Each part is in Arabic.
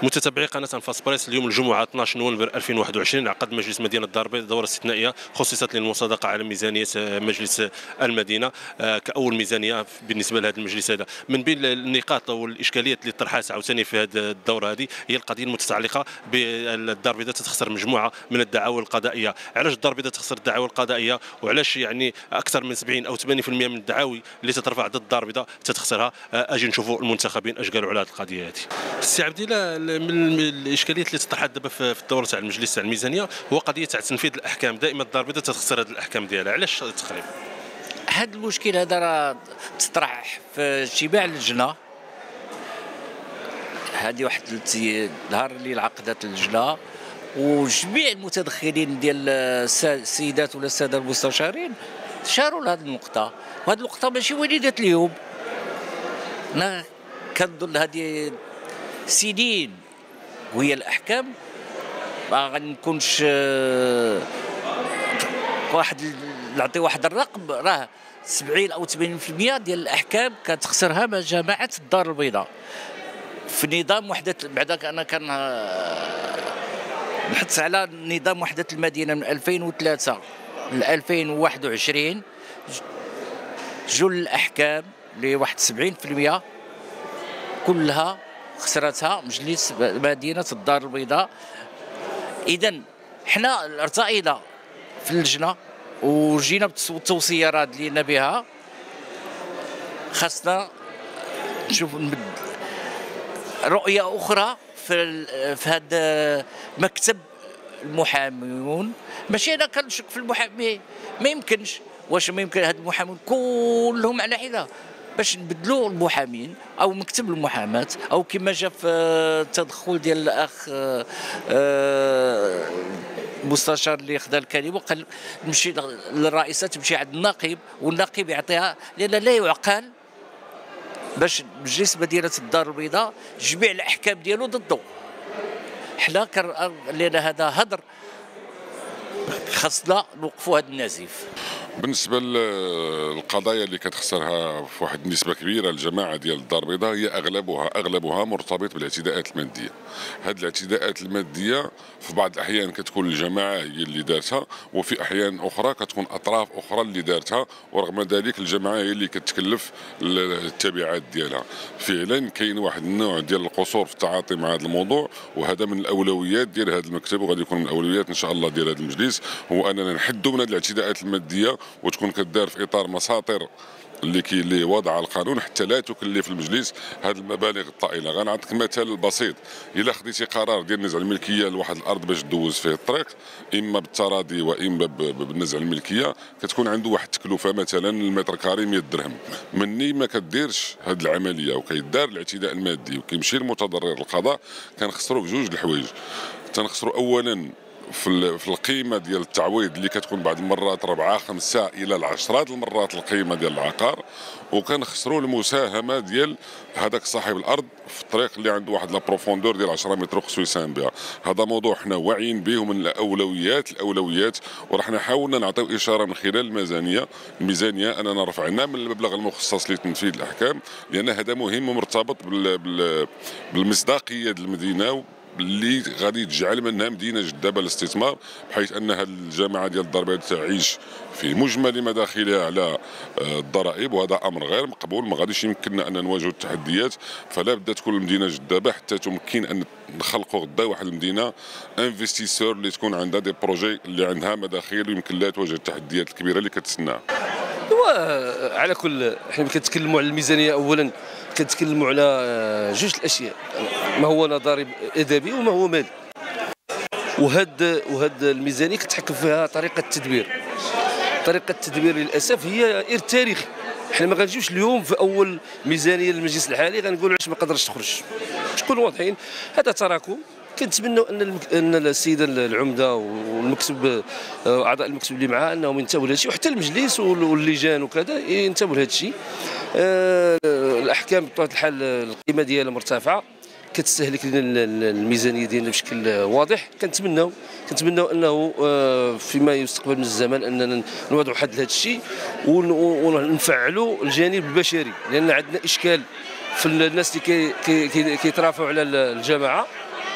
متتبعي قناة أنفاس بريس، اليوم الجمعة 12 نوفمبر 2021 عقد مجلس مدينة الدار البيضاء دورة استثنائية خصصت للمصادقة على ميزانية مجلس المدينة كأول ميزانية بالنسبة لهذا المجلس هذا. من بين النقاط والإشكاليات اللي طرحات عاوتاني في هذه الدورة هذه هي القضية المتعلقة بالدار البيضاء تتخسر مجموعة من الدعاوى القضائية. علاش الدار البيضاء تخسر الدعاوى القضائية، وعلاش يعني أكثر من 70 أو 80% من الدعاوي اللي تترفع ضد الدار البيضاء تتخسرها؟ أجي نشوفوا المنتخبين اش قالوا على هذه القضية هذه. السي عبد الله، من الاشكاليات اللي تطرحت دابا في الدوره تاع المجلس تاع الميزانيه هو قضيه تاع تنفيذ الاحكام. دائما الدار البيضاء تخسر هذه الاحكام ديالها، علاش تقريبا؟ هذا المشكل هذا راه تطرح في اجتماع اللجنه. هذه واحد النهار اللي انعقدت اللجنه وجميع المتدخلين ديال السيدات ولا الساده المستشارين شاروا لهذه النقطه، وهذه النقطه ماشي وليده اليوم. انا كنظن هذه سنين وهي الاحكام. ما غنكونش نعطي واحد الرقم، راه 70 او 80% ديال الاحكام كتخسرها جماعه الدار البيضاء في نظام وحده. بعدا انا كان نحث على نظام وحده المدينه من 2003 ل 2021 جل الاحكام لواحد 70% كلها خسرتها مجلس مدينه الدار البيضاء. اذا حنا ارتئينا في اللجنه وجينا بالتوصيه راه دلينا بها، خاصنا نشوف رؤيه اخرى في هذا مكتب المحامون. ماشي انا كنشك في المحامي، ما يمكنش. واش ما يمكن هاد المحامون كلهم على حده باش نبدلوا المحامين او مكتب المحاماه، او كما جا في التدخل ديال الاخ المستشار اللي خدا الكلمه وقال نمشي للرئيسه، تمشي عند النقيب والنقيب يعطيها، لان لا يعقل باش مجلس مدينه الدار البيضاء جميع الاحكام ديالو ضده. حنا لان هذا هدر، خاصنا نوقفوا هذا النزيف. بالنسبه للقضايا اللي كتخسرها في واحد النسبه كبيره الجماعه ديال الدار البيضاء هي اغلبها مرتبط بالاعتداءات الماديه. هذه الاعتداءات الماديه في بعض الاحيان كتكون الجماعه هي اللي دارتها، وفي احيان اخرى كتكون اطراف اخرى اللي دارتها، ورغم ذلك الجماعه هي اللي كتكلف التبعات ديالها. فعلا كاين واحد النوع ديال القصور في التعاطي مع هذا الموضوع، وهذا من الاولويات ديال هذا المكتب، وغادي يكون من الاولويات ان شاء الله ديال هذا المجلس، هو اننا نحدوا من هذه الاعتداءات الماديه وتكون كدار في اطار مساطر اللي وضع القانون حتى لا تكلف المجلس هذه المبالغ الطائله. غنعطيك مثال بسيط: الا خديتي قرار ديال نزع الملكيه لواحد الارض باش دوز فيه الطريق، اما بالتراضي واما بالنزع الملكيه، كتكون عنده واحد التكلفه مثلا المتر كاري 100 درهم. مني ما كديرش هذه العمليه وكيدار الاعتداء المادي وكيمشي المتضرر للقضاء، كنخسروا بجوج الحوايج. تنخسروا اولا في القيمه ديال التعويض اللي كتكون بعض المرات 4 5 الى العشرات المرات القيمه ديال العقار، وكنخسروا المساهمه ديال هذاك صاحب الارض في الطريق اللي عنده واحد لابروفوندور ديال 10 متر خصو يساهم بها. هذا موضوع حنا واعيين به ومن الاولويات، وراح حاولنا نعطيو اشاره من خلال الميزانيه اننا رفعنا من المبلغ المخصص لتنفيذ الاحكام، لان هذا مهم ومرتبط بالمصداقيه ديال المدينه اللي غادي تجعل منها مدينه جذابه للاستثمار، بحيث ان هذه الجماعه ديال الدار البيضاء تعيش في مجمل مداخلها على الضرائب، وهذا امر غير مقبول. ما غاديش يمكننا ان نواجهوا التحديات، فلا بد تكون المدينه جذابه حتى تمكن ان نخلقوا غدا واحد المدينه انفستيسور اللي تكون عندها دي بروجي اللي عندها مداخيل ويمكن لها تواجه التحديات الكبيره اللي كتسناها. على كل حنا كنتكلموا على الميزانيه، اولا كنتكلموا على جوج الاشياء: ما هو ضريب ادبي وما هو مالي. وهاد الميزانيه كتحكم فيها طريقه التدبير. طريقه التدبير للاسف هي ارث تاريخي. حنا ما غنجيوش اليوم في اول ميزانيه للمجلس الحالي غنقولوا علاش ما قدرش تخرج. شكون واضحين، هذا تراكم. كنتمنوا ان السيده العمده والمكتب اعضاء المكتب اللي معاه انهم ينتبهوا لهذا الشيء، وحتى المجلس واللجان وكذا ينتبهوا لهذا الشيء. الاحكام بطبيعه الحال القيمه ديالها مرتفعه، كتستهلك لنا الميزانيه ديالنا بشكل واضح. كنتمناو انه فيما يستقبل من الزمن اننا نوضعوا حد لهذا الشيء ونفعلوا الجانب البشري، لان عندنا اشكال في الناس اللي كيترافعوا على الجماعه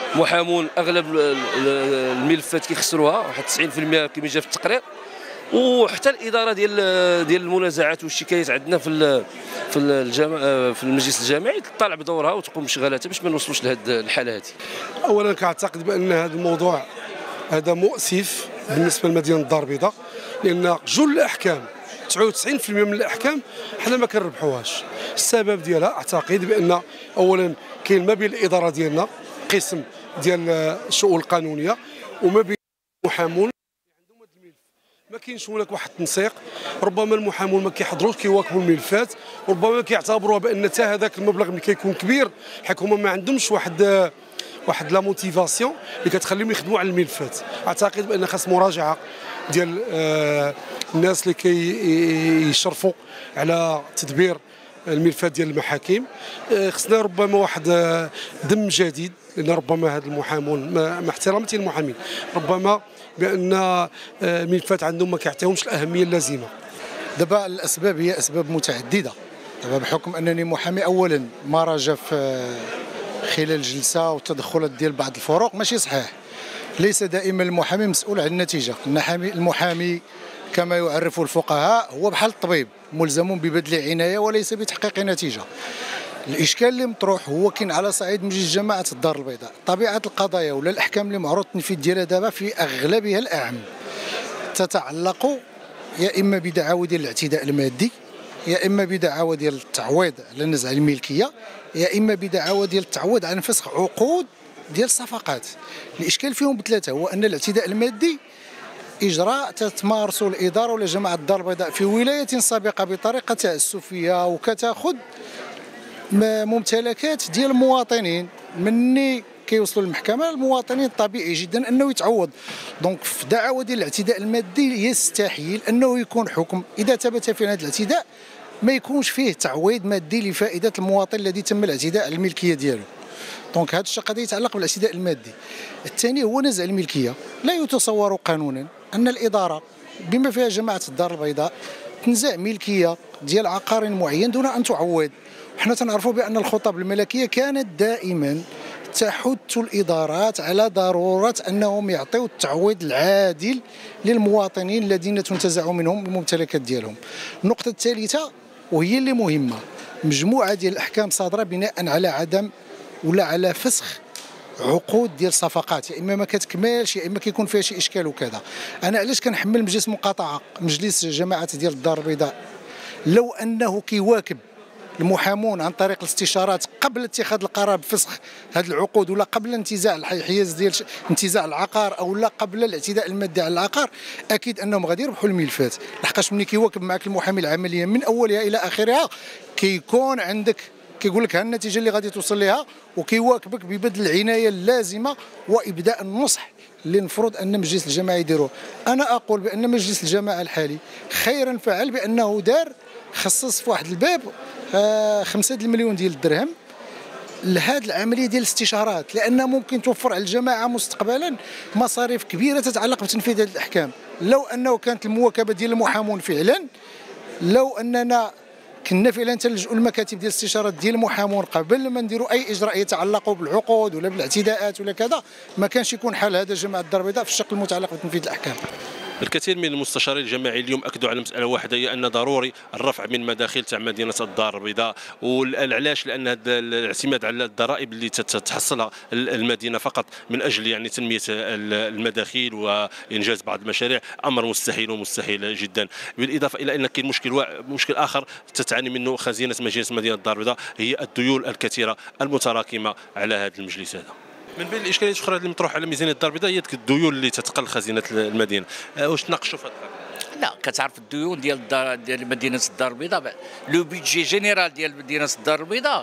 محامون اغلب الملفات كيخسروها واحد 90% كما جا في التقرير. وحتى الاداره ديال المنازعات والشكايات عندنا في المجلس الجماعي تطالع بدورها وتقوم بشغلاتها باش ما نوصلوش لهذه الحاله هذه. اولا كنعتقد بان هذا الموضوع هذا مؤسف بالنسبه لمدينه الدار البيضاء، لان جل الاحكام 99% من الاحكام حنا ما كنربحوهاش. السبب ديالها اعتقد بان اولا كاين ما بين الاداره ديالنا قسم ديال الشؤون القانونيه وما بين المحامون عندهم هذا الملف، ما كاينش هناك واحد التنسيق. ربما المحامون ما كيحضروش كيواكبوا الملفات، وربما كيعتبروها بان حتى هذاك المبلغ ملي كيكون كبير حيت هما ما عندهمش واحد لا موتيفاسيون اللي كتخليهم يخدموا على الملفات. اعتقد بان خاص مراجعه ديال الناس اللي كيشرفوا على تدبير الملفات ديال المحاكم. خصنا ربما واحد دم جديد، لان ربما هذا المحامون مع احترامتي للمحامين ربما بان الملفات عندهم ما كيعطيهمش الاهميه اللازمه. دابا الاسباب هي اسباب متعدده. دابا بحكم انني محامي، اولا ما رجا في خلال الجلسه والتدخلات ديال بعض الفروق ماشي صحيح. ليس دائما المحامي مسؤول عن النتيجه. المحامي كما يعرف الفقهاء هو بحال الطبيب، ملزم ببذل عنايه وليس بتحقيق نتيجه. الاشكال اللي مطروح هو كاين على صعيد مجلس جماعه الدار البيضاء. طبيعه القضايا ولا الاحكام اللي معروض التنفيذ ديالها دابا في اغلبها الاعم تتعلق يا اما بدعاوى ديال الاعتداء المادي، يا اما بدعاوى ديال التعويض على نزع الملكيه، يا اما بدعاوى ديال التعويض على فسخ عقود ديال الصفقات. الاشكال فيهم بثلاثه، هو ان الاعتداء المادي اجراء تتمارسه الاداره ولا جماعه الدار البيضاء في ولايه سابقه بطريقه تاسفيه وكتاخذ ممتلكات ديال المواطنين. مني كيوصلوا للمحكمه المواطنين طبيعي جدا انه يتعوض. دونك في دعوى ديال الاعتداء المادي يستحيل انه يكون حكم اذا ثبت في هذا الاعتداء ما يكونش فيه تعويض مادي لفائده المواطن الذي تم الاعتداء على الملكيه ديالو. دونك هذا الشيء قضيه يتعلق بالاعتداء المادي. الثاني هو نزع الملكيه. لا يتصور قانونا ان الاداره بما فيها جماعه الدار البيضاء تنزع ملكيه ديال عقار معين دون ان تعوض. حنا تنعرفوا بان الخطب الملكيه كانت دائما تحث الادارات على ضروره انهم يعطيوا التعويض العادل للمواطنين الذين تنتزع منهم الممتلكات ديالهم. النقطه الثالثه وهي اللي مهمه، مجموعه ديال الاحكام صادره بناء على عدم ولا على فسخ عقود ديال صفقات، يا اما ما كتكملش يا اما كيكون فيها شي اشكال وكذا. انا علاش كنحمل مجلس مقاطعه مجلس جماعه ديال الدار البيضاء لو انه كيواكب المحامون عن طريق الاستشارات قبل اتخاذ القرار بفسخ هذه العقود ولا قبل انتزاع الحيز ديال انتزاع العقار او لا قبل الاعتداء المادي على العقار، اكيد انهم غادي يربحوا الملفات. لحقاش ملي كيواكب معك المحامي العمليه من اولها الى اخرها كيكون عندك كيقول لك ها النتيجه اللي غادي توصل لها، وكيواكبك ببذل العنايه اللازمه وابداء النصح اللي المفروض ان مجلس الجماعه يديروه. انا اقول بان مجلس الجماعه الحالي خيرا فعل بانه دار خصص في واحد الباب 5 مليون ديال الدرهم لهذه العمليه ديال الاستشارات، لانها ممكن توفر على الجماعه مستقبلا مصاريف كبيره تتعلق بتنفيذ هذه الاحكام. لو انه كانت المواكبه ديال المحامون فعلا، لو اننا كنا فعلا تلجؤوا المكاتب ديال الاستشارات ديال المحامون قبل ما نديروا اي اجراء يتعلق بالعقود ولا بالاعتداءات ولا كذا، ما كانش يكون حال هذا جماعه الدار البيضاء في الشق المتعلق بتنفيذ الاحكام. الكثير من المستشارين الجماعيين اليوم اكدوا على مساله واحده، هي ان ضروري الرفع من مداخيل تاع مدينه الدار البيضاء. وعلاش؟ لان هذا الاعتماد على الضرائب اللي تتحصلها المدينه فقط من اجل يعني تنميه المداخيل وانجاز بعض المشاريع امر مستحيل ومستحيل جدا. بالاضافه الى ان كاين مشكل اخر تتعاني منه خزينه مدينه الدار البيضاء، هي الديون الكثيره المتراكمه على هذا المجلس هذا. من بين الاشكاليات الاخرى اللي مطروحه على ميزانيه الدار البيضاء هي الديون اللي تتقل خزينه المدينه. واش تناقشوا في هذا؟ لا، كتعرف الديون ديال مدينه الدار البيضاء، لو بيدجي جينيرال ديال مدينه الدار البيضاء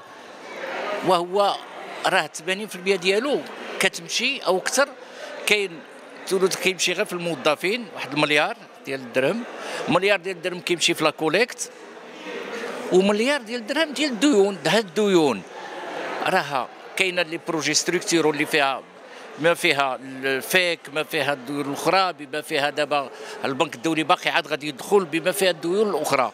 وهو راه 80% ديالو كتمشي او اكثر، كاين ثلث كيمشي غير في الموظفين، واحد المليار ديال الدرهم، مليار ديال الدرهم كيمشي في لاكوليكت، ومليار ديال الدرهم ديال الديون. هاد الديون راها كاينه لي بروجي ستركتورو اللي فيها ما فيها الفيك، ما فيها الديون الاخرى، بما فيها دابا البنك الدولي باقي عاد غادي يدخل بما فيها الديون الاخرى.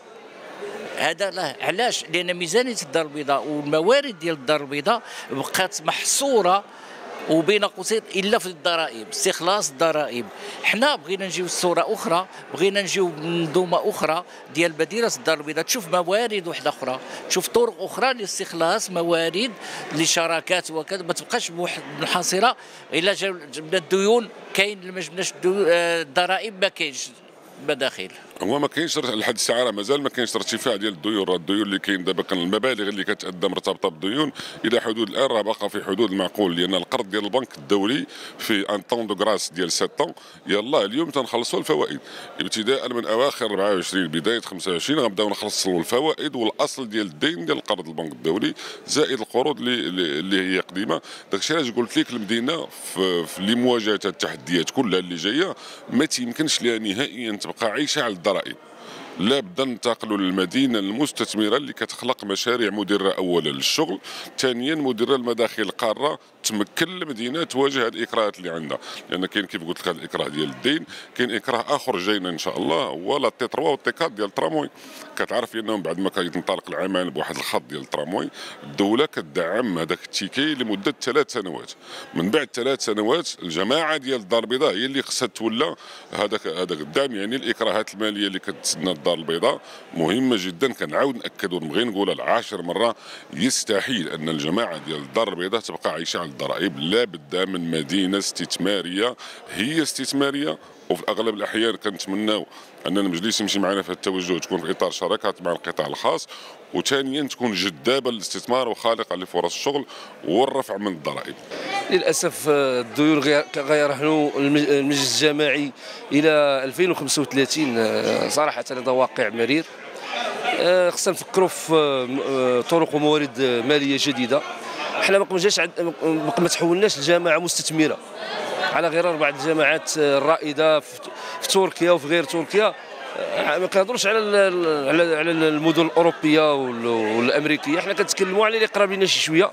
هذا لا، علاش؟ لان ميزانيه الدار البيضاء والموارد ديال الدار البيضاء بقات محصوره وبين قوسين الا في الضرائب، استخلاص الضرائب. حنا بغينا نجيو لصوره اخرى، بغينا نجيو بمنظومه اخرى ديال مدينه الدار البيضاء، تشوف موارد وحده اخرى، تشوف طرق اخرى لاستخلاص موارد لشراكات وكذا، ما تبقاش منحصره الا جبنا الديون كاين، ما جبناش الضرائب ما كاينش مداخيل. هو ما كاينش لحد الساعه مازال ما كاينش ارتفاع ديال الديون. الديون اللي كاين دابا كان المبالغ اللي كتأدى مرتبطه بالديون الى حدود الان راه باقا في حدود المعقول، لان القرض ديال البنك الدولي في ان طون دو غراس ديال 7 يلاه اليوم تنخلصوا الفوائد ابتداء من اواخر 24 بدايه 25 غنبداو نخلصوا الفوائد والاصل ديال الدين ديال القرض البنك الدولي زائد القروض اللي هي قديمه. داكشي علاش قلت لك المدينه في لمواجهه التحديات كلها اللي جايه ما تيمكنش لها نهائيا تبقى عايشه على الضرائب. لا بد ننتقلوا للمدينه المستثمره اللي كتخلق مشاريع مدره اولا للشغل، ثانيا مدره المداخل القاره تمكن المدينه تواجه الاكراهات اللي عندها، لان كاين كيف قلت لك هذا الاكراه ديال الدين، كاين اكراه اخر جاينا ان شاء الله هو لا تي 3 والتي 4 ديال التراموي. كتعرف انهم بعد ما كينطلق العمل بواحد الخط ديال التراموي الدوله كتدعم هذاك التيكي لمده 3 سنوات. من بعد 3 سنوات الجماعه ديال الدار البيضاء هي اللي خصها تولى هذاك الدعم. يعني الاكراهات الماليه اللي كتسنى الدار البيضاء مهمه جدا. كنعاود ناكد ونبغي نقولها ل10 مرة، يستحيل ان الجماعه ديال الدار البيضاء تبقى عايشه على الضرائب. لا بد من مدينه استثماريه هي استثماريه، وفي اغلب الاحيان كنتمناو ان المجلس يمشي معنا في التوجه، تكون في اطار شراكات مع القطاع الخاص، وثانيا تكون جذابه للاستثمار وخالقه لفرص الشغل والرفع من الضرائب. للاسف الديون غيرهنوا المجلس الجماعي الى 2035 صراحه هذا واقع مرير. خصنا نفكروا في طرق وموارد ماليه جديده. حنا ما تحولناش لجماعه مستثمره على غير 4 الجماعات الرائده في تركيا وفي غير تركيا. ما كنهضروش على المدن الاوروبيه والامريكيه، حنا كنتكلموا على اللي قراب لنا شي شويه.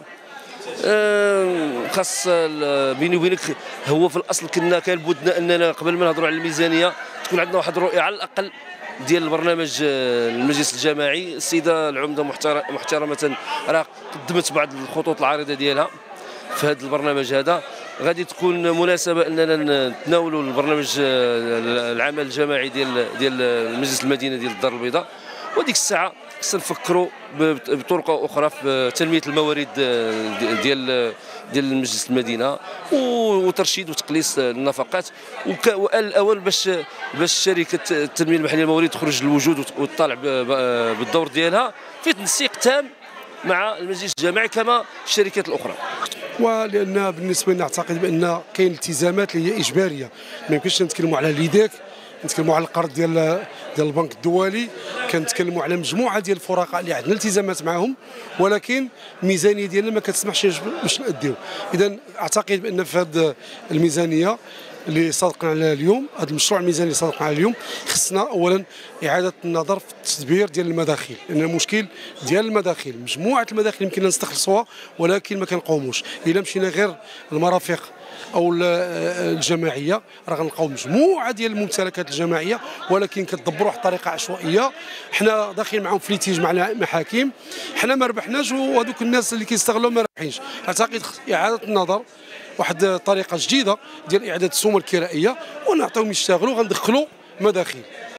خاص بيني وبينك هو في الاصل كان بودنا اننا قبل ما نهضروا على الميزانيه تكون عندنا واحد الرؤيه على الاقل ديال البرنامج المجلس الجماعي. السيده العمده محترمه راه قدمت بعض الخطوط العريضه ديالها في هذا البرنامج هذا. غادي تكون مناسبه اننا نتناولوا البرنامج العمل الجماعي ديال المجلس المدينه ديال الدار البيضاء، وديك الساعه خصنا نفكروا بطرق اخرى في تنميه الموارد ديال المجلس المدينه وترشيد وتقليص النفقات. وآن الاول باش شركه التنميه المحليه الموارد تخرج للوجود وتطالع بالدور ديالها في تنسيق تام مع المجلس الجماعي كما الشركات الاخرى. ولان بالنسبه لنا نعتقد بان كاين التزامات اللي هي اجباريه، ما يمكنش نتكلموا على اليداك، نتكلموا على القرض ديال البنك الدولي، كنتكلموا على مجموعه ديال الفرقاء اللي عندنا التزامات معهم، ولكن الميزانيه ديالنا ما كتسمحش باش ناديو. اذا اعتقد بان في هذه الميزانيه اللي صادقنا عليها اليوم، هذا المشروع الميزاني اللي صادقنا عليه اليوم، خصنا اولا اعاده النظر في التدبير ديال المداخيل، لان المشكل ديال المداخيل مجموعه المداخيل يمكن نستخلصوها ولكن ما كنقاوموش. الا مشينا غير المرافق او الجماعيه راه غنلقاو مجموعه ديال الممتلكات الجماعيه ولكن كتدبروا واحد الطريقه عشوائيه. حنا داخلين معهم في ليتيج مع المحاكم، حنا ما ربحناش وهذوك الناس اللي كيستغلوا ما رابحينش. اعتقد اعاده النظر، واحد طريقه جديده ديال اعاده السوم الكرائيه ونعطيهم يشتغلوا، غندخلوا مداخيل.